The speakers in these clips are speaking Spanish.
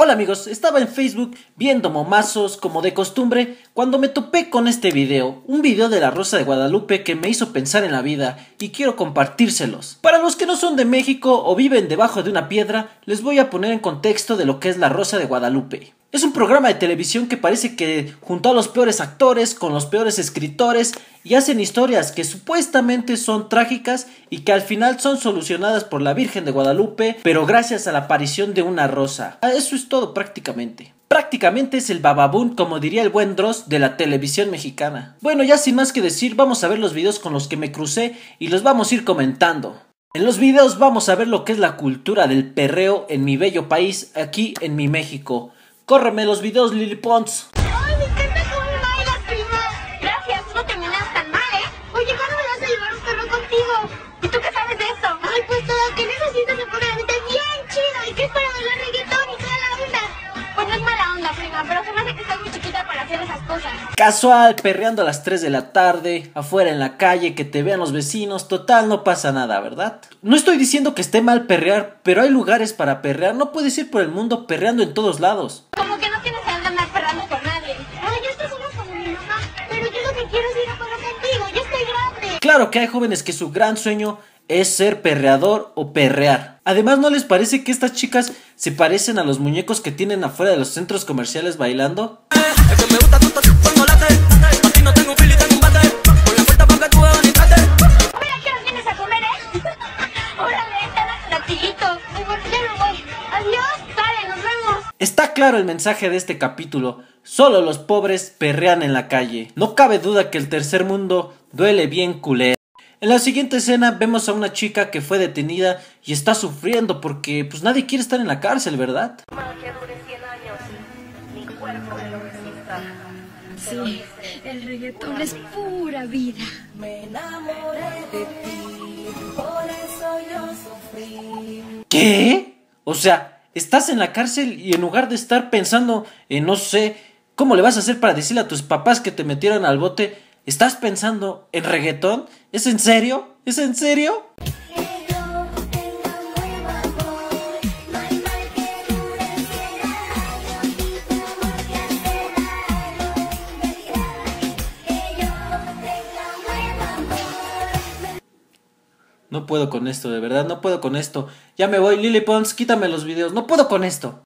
Hola amigos, estaba en Facebook viendo momazos como de costumbre cuando me topé con este video, un video de La Rosa de Guadalupe que me hizo pensar en la vida y quiero compartírselos. Para los que no son de México o viven debajo de una piedra, les voy a poner en contexto de lo que es La Rosa de Guadalupe. Es un programa de televisión que parece que juntó a los peores actores con los peores escritores y hacen historias que supuestamente son trágicas y que al final son solucionadas por la Virgen de Guadalupe, pero gracias a la aparición de una rosa. Eso es todo prácticamente. Prácticamente es el bababún, como diría el buen Dross, de la televisión mexicana. Bueno, ya sin más que decir, vamos a ver los videos con los que me crucé y los vamos a ir comentando. En los videos vamos a ver lo que es la cultura del perreo en mi bello país, aquí en mi México. ¡Córreme los videos, Lily Pons! ¡Ay, me encanta cómo bailas, prima! Gracias, no terminas tan mal, ¿eh? Oye, ¿cuándo me vas a llevar un perro contigo? ¿Y tú qué sabes de esto? Ay, pues todo, que en esas fiestas se pone la gente bien chido y que es para bailar reggaetón y toda la onda. Pues no es mala onda, prima, pero se me hace que estás muy chiquita para hacer esas cosas. Casual, perreando a las 3 de la tarde, afuera en la calle, que te vean los vecinos, total, no pasa nada, ¿verdad? No estoy diciendo que esté mal perrear, pero hay lugares para perrear, no puedes ir por el mundo perreando en todos lados. Como que no tienes ganas de andar perreando con nadie. Ay, yo estoy sola con mi mamá, pero yo lo que quiero es ir a perrear contigo, ya estoy grande. Claro que hay jóvenes que su gran sueño es ser perreador o perrear. Además, ¿no les parece que estas chicas se parecen a los muñecos que tienen afuera de los centros comerciales bailando? Es que me gusta tu cuando late. Aquí no tengo fili, tengo un bate. Con la puerta para que tú veas ni trate. Mira, ¿qué nos vienes a comer, eh? Órale, te das platillito. Ay, bueno, ya me voy. Adiós, sale, nos vemos. Está claro el mensaje de este capítulo. Solo los pobres perrean en la calle. No cabe duda que el tercer mundo duele bien culero. En la siguiente escena vemos a una chica que fue detenida y está sufriendo porque pues nadie quiere estar en la cárcel, ¿verdad? Que dure 100 años, mi cuerpo lo resista. Sí, el reggaetón es pura vida. Me enamoré de ti, por eso yo sufrí. ¿Qué? O sea, estás en la cárcel y en lugar de estar pensando en, no sé, cómo le vas a hacer para decirle a tus papás que te metieron al bote, ¿estás pensando en reggaetón? ¿Es en serio? ¿Es en serio? No puedo con esto, de verdad, no puedo con esto. Ya me voy, Lily Pons, quítame los videos. No puedo con esto.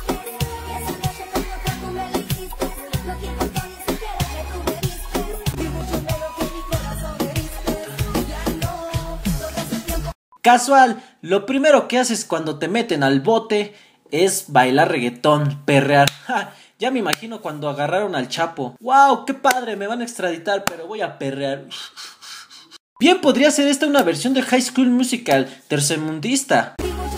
Casual, lo primero que haces cuando te meten al bote es bailar reggaetón, perrear. ¡Ja! Ya me imagino cuando agarraron al Chapo. ¡Wow! ¡Qué padre! Me van a extraditar, pero voy a perrear. Bien, podría ser esta una versión de High School Musical tercermundista.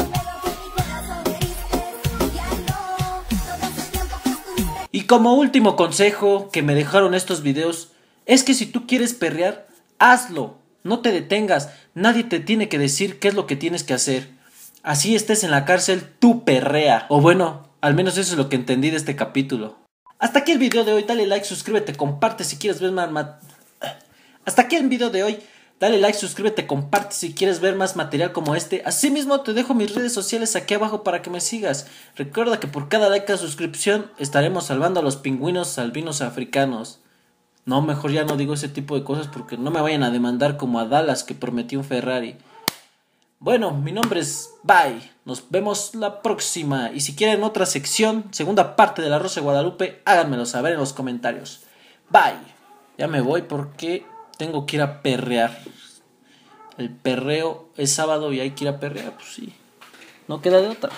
Y como último consejo que me dejaron estos videos, es que si tú quieres perrear, hazlo. No te detengas, nadie te tiene que decir qué es lo que tienes que hacer. Así estés en la cárcel, tú perrea. O bueno, al menos eso es lo que entendí de este capítulo. Hasta aquí el video de hoy, dale like, suscríbete, comparte si quieres ver más... Hasta aquí el video de hoy, dale like, suscríbete, comparte si quieres ver más material como este. Asimismo te dejo mis redes sociales aquí abajo para que me sigas. Recuerda que por cada like a suscripción estaremos salvando a los pingüinos albinos africanos. No, mejor ya no digo ese tipo de cosas porque no me vayan a demandar como a Dallas que prometió un Ferrari. Bueno, mi nombre es Bye. Nos vemos la próxima. Y si quieren otra sección, segunda parte de La Rosa de Guadalupe, háganmelo saber en los comentarios. Bye. Ya me voy porque tengo que ir a perrear. El perreo es sábado y hay que ir a perrear. Pues sí, no queda de otra.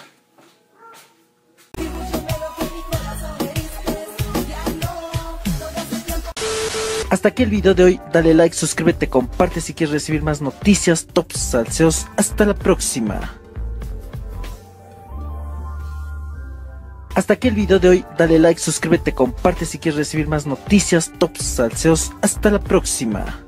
Hasta aquí el video de hoy, dale like, suscríbete, comparte si quieres recibir más noticias, tops, salseos. Hasta la próxima. Hasta aquí el video de hoy, dale like, suscríbete, comparte si quieres recibir más noticias, tops, salseos. Hasta la próxima.